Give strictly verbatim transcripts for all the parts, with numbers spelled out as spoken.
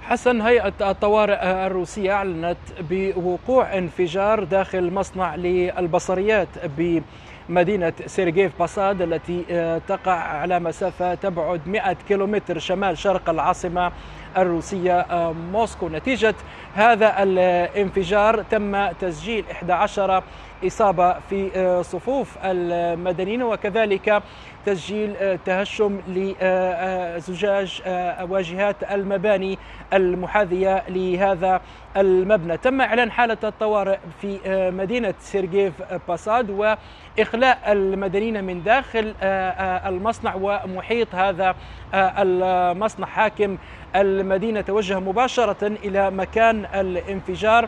حسن، هيئة الطوارئ الروسية أعلنت بوقوع انفجار داخل مصنع للبصريات بمدينة سيرجيف باساد التي تقع على مسافة تبعد مئة كيلومتر شمال شرق العاصمة الروسية موسكو. نتيجة هذا الانفجار تم تسجيل إحدى عشرة إصابة في صفوف المدنيين، وكذلك تسجيل تهشم لزجاج واجهات المباني المحاذية لهذا المبنى. تم إعلان حالة الطوارئ في مدينة سيرجيف باساد وإخلاء المدنيين من داخل المصنع ومحيط هذا المصنع. حاكم المدينة توجه مباشرة إلى مكان الانفجار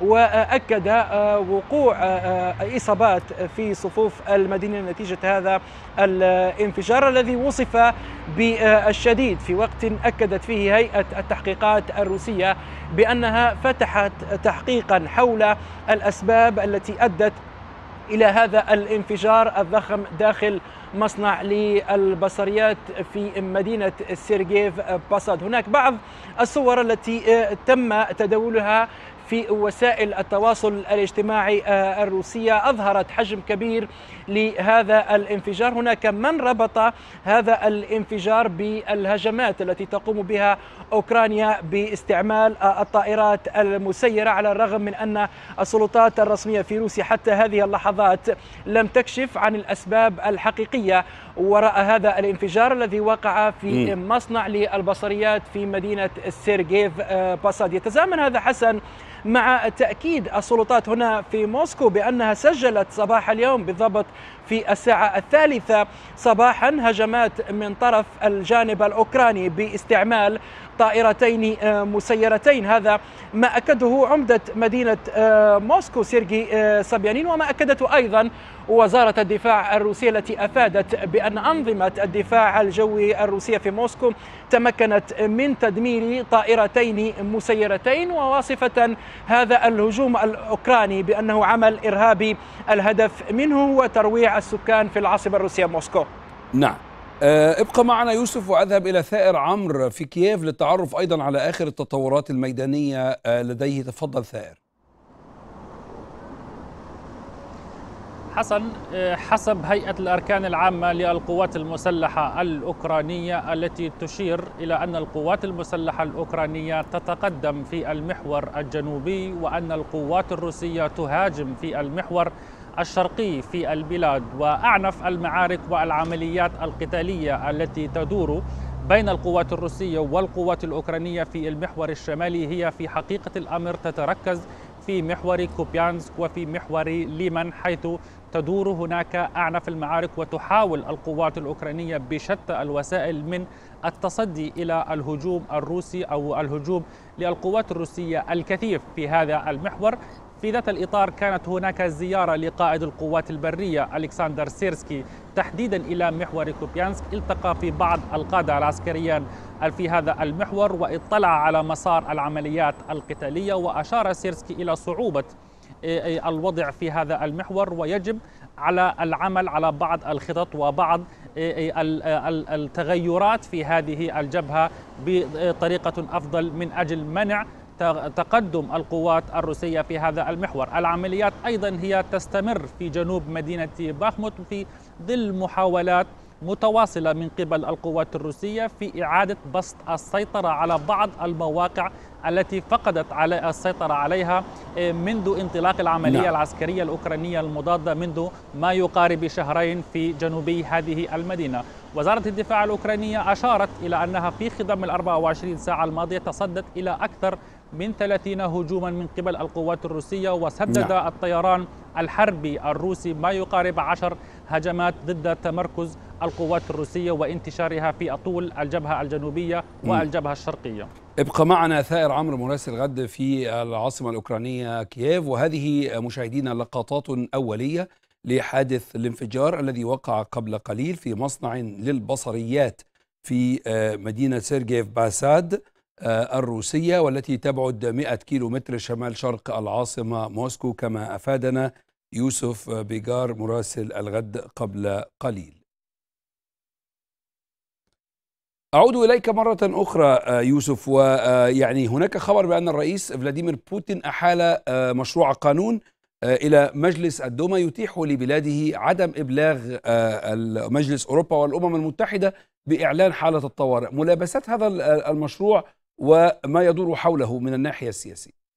وأكد وقوع إصابات في صفوف المدينة نتيجة هذا الانفجار الذي وصف بالشديد، في وقت أكدت فيه هيئة التحقيقات الروسية بأنها فتحت تحقيقا حول الأسباب التي أدت إلى هذا الانفجار الضخم داخل مصنع للبصريات في مدينة سيرجيف باساد. هناك بعض الصور التي تم تداولها في وسائل التواصل الاجتماعي الروسية أظهرت حجم كبير لهذا الانفجار. هناك من ربط هذا الانفجار بالهجمات التي تقوم بها أوكرانيا باستعمال الطائرات المسيرة، على الرغم من أن السلطات الرسمية في روسيا حتى هذه اللحظات لم تكشف عن الأسباب الحقيقية وراء هذا الانفجار الذي وقع في مصنع للبصريات في مدينة سيرجيف باساد. يتزامن هذا حسن مع تأكيد السلطات هنا في موسكو بأنها سجلت صباح اليوم بالضبط في الساعة الثالثة صباحا هجمات من طرف الجانب الأوكراني باستعمال طائرتين مسيرتين. هذا ما أكده عمدة مدينة موسكو سيرجي صبيانين، وما أكدته أيضا وزارة الدفاع الروسية التي أفادت بأن أنظمة الدفاع الجوي الروسية في موسكو تمكنت من تدمير طائرتين مسيرتين، وواصفة هذا الهجوم الأوكراني بأنه عمل إرهابي الهدف منه هو ترويع السكان في العاصمة الروسية موسكو. نعم، ابقى معنا يوسف وأذهب إلى ثائر عمرو في كييف للتعرف أيضا على آخر التطورات الميدانية لديه. تفضل ثائر. حسن، حسب هيئة الأركان العامة للقوات المسلحة الأوكرانية التي تشير إلى أن القوات المسلحة الأوكرانية تتقدم في المحور الجنوبي وأن القوات الروسية تهاجم في المحور الشرقي في البلاد، وأعنف المعارك والعمليات القتالية التي تدور بين القوات الروسية والقوات الأوكرانية في المحور الشمالي هي في حقيقة الأمر تتركز في محور كوبيانسك وفي محور ليمان، حيث تدور هناك أعنف المعارك وتحاول القوات الأوكرانية بشتى الوسائل من التصدي إلى الهجوم الروسي أو الهجوم للقوات الروسية الكثيف في هذا المحور. في ذات الإطار كانت هناك زيارة لقائد القوات البرية ألكسندر سيرسكي تحديدا إلى محور كوبيانسك، التقى في بعض القادة العسكريين في هذا المحور واطلع على مسار العمليات القتالية، وأشار سيرسكي إلى صعوبة الوضع في هذا المحور ويجب على العمل على بعض الخطط وبعض التغيرات في هذه الجبهة بطريقة أفضل من أجل منع تقدم القوات الروسية في هذا المحور. العمليات أيضا هي تستمر في جنوب مدينة باخموت في ظل محاولات متواصلة من قبل القوات الروسية في إعادة بسط السيطرة على بعض المواقع التي فقدت على السيطرة عليها منذ انطلاق العملية نعم. العسكرية الأوكرانية المضادة منذ ما يقارب شهرين في جنوبي هذه المدينة. وزارة الدفاع الأوكرانية أشارت إلى أنها في خضم الأربع وعشرين ساعة الماضية تصدت إلى أكثر من ثلاثين هجوما من قبل القوات الروسية، وسدد نعم. الطيران الحربي الروسي ما يقارب عشر هجمات ضد تمركز القوات الروسية وانتشارها في طول الجبهة الجنوبية والجبهة الشرقية. ابقى معنا ثائر عمرو مراسل غد في العاصمة الأوكرانية كييف، وهذه مشاهدينا لقطات أولية لحادث الانفجار الذي وقع قبل قليل في مصنع للبصريات في مدينة سيرجيف باساد الروسية، والتي تبعد مئة كيلو متر شمال شرق العاصمة موسكو، كما أفادنا يوسف بيجار مراسل الغد قبل قليل. أعود إليك مرة أخرى يوسف، ويعني هناك خبر بأن الرئيس فلاديمير بوتين أحال مشروع قانون إلى مجلس الدوما يتيح لبلاده عدم إبلاغ مجلس أوروبا والأمم المتحدة بإعلان حالة الطوارئ. ملابسات هذا المشروع وما يدور حوله من الناحية السياسية.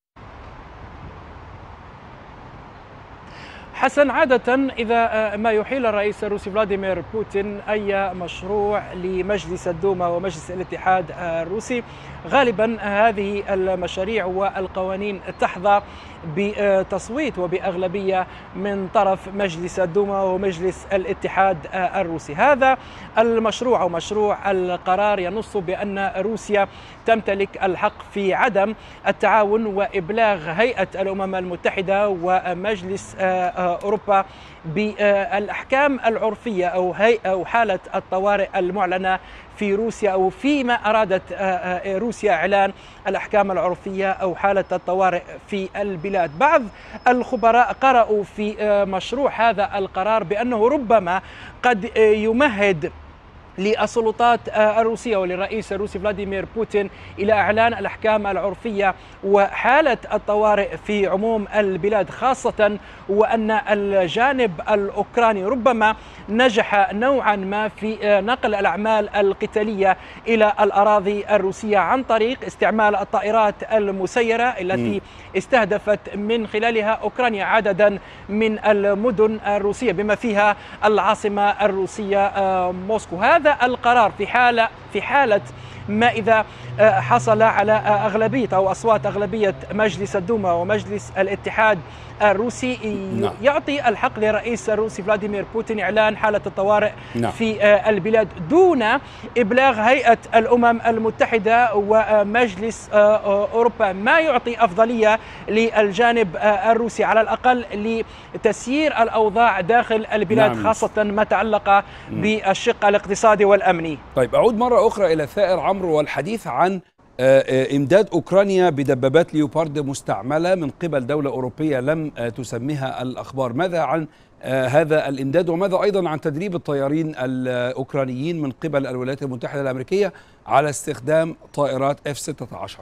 حسن، عادة إذا ما يحيل الرئيس الروسي فلاديمير بوتين أي مشروع لمجلس الدوما ومجلس الاتحاد الروسي، غالبا هذه المشاريع والقوانين تحظى بتصويت وبأغلبية من طرف مجلس الدوما ومجلس الاتحاد الروسي. هذا المشروع أو مشروع القرار ينص بأن روسيا تمتلك الحق في عدم التعاون وإبلاغ هيئة الأمم المتحدة ومجلس أوروبا بالأحكام العرفية أو هيئة أو حالة الطوارئ المعلنة في روسيا، أو فيما أرادت روسيا إعلان الأحكام العرفية أو حالة الطوارئ في البلاد. بعض الخبراء قرأوا في مشروع هذا القرار بأنه ربما قد يمهد للسلطات الروسية وللرئيس الروسي فلاديمير بوتين إلى إعلان الأحكام العرفية وحالة الطوارئ في عموم البلاد، خاصة وأن الجانب الأوكراني ربما نجح نوعا ما في نقل الأعمال القتالية إلى الأراضي الروسية عن طريق استعمال الطائرات المسيرة التي استهدفت من خلالها أوكرانيا عددا من المدن الروسية بما فيها العاصمة الروسية موسكو. هذا القرار في حالة في حالة ما إذا حصل على أغلبية أو أصوات أغلبية مجلس الدوما ومجلس الاتحاد الروسي يعطي الحق للرئيس الروسي فلاديمير بوتين إعلان حالة الطوارئ في البلاد دون إبلاغ هيئة الأمم المتحدة ومجلس أوروبا، ما يعطي أفضلية للجانب الروسي على الأقل لتسيير الأوضاع داخل البلاد، نعم. خاصة ما تعلق بالشق الاقتصادي والأمني. طيب، أعود مرة أخرى إلى ثائر عمرو والحديث عن إمداد أوكرانيا بدبابات ليوبارد مستعملة من قبل دولة أوروبية لم تسميها الأخبار. ماذا عن هذا الإمداد وماذا أيضا عن تدريب الطيارين الأوكرانيين من قبل الولايات المتحدة الأمريكية على استخدام طائرات إف ستة عشر؟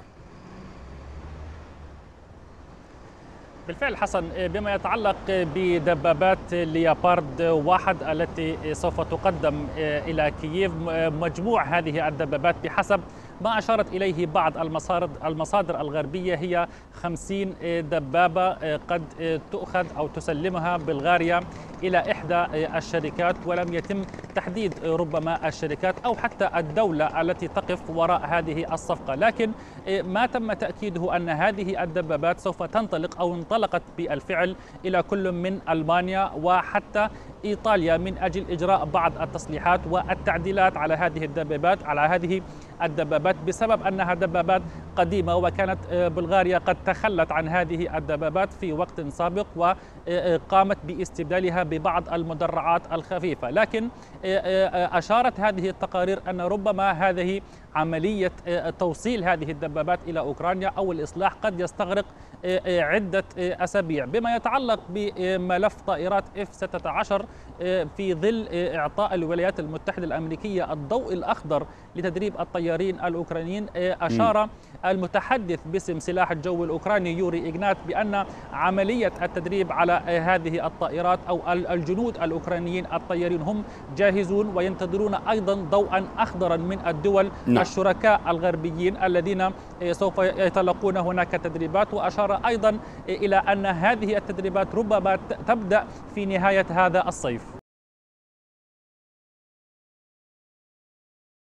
بالفعل حسن، بما يتعلق بدبابات ليوبارد واحد التي سوف تقدم إلى كييف، مجموع هذه الدبابات بحسب ما أشارت إليه بعض المصادر الغربية هي خمسين دبابة قد تؤخذ أو تسلمها بلغاريا إلى إحدى الشركات، ولم يتم تحديد ربما الشركات أو حتى الدولة التي تقف وراء هذه الصفقة. لكن ما تم تأكيده أن هذه الدبابات سوف تنطلق أو انطلقت بالفعل إلى كل من ألمانيا وحتى إيطاليا من أجل إجراء بعض التصليحات والتعديلات على هذه الدبابات على هذه الدبابات بسبب أنها دبابات قديمة، وكانت بلغاريا قد تخلت عن هذه الدبابات في وقت سابق وقامت باستبدالها ببعض المدرعات الخفيفة. لكن أشارت هذه التقارير أن ربما هذه عملية توصيل هذه الدبابات إلى أوكرانيا أو الإصلاح قد يستغرق عدة أسابيع. بما يتعلق بملف طائرات إف ستة عشر، في ظل إعطاء الولايات المتحدة الأمريكية الضوء الأخضر لتدريب الطيارين الأوكرانيين، أشار المتحدث باسم سلاح الجو الأوكراني يوري إيغنات بأن عملية التدريب على هذه الطائرات أو الجنود الأوكرانيين الطيارين هم جاهزون وينتظرون أيضا ضوءا أخضرا من الدول نعم. الشركاء الغربيين الذين سوف يتلقون هناك تدريبات. وأشار أيضا إلى أن هذه التدريبات ربما تبدأ في نهاية هذا الصيف.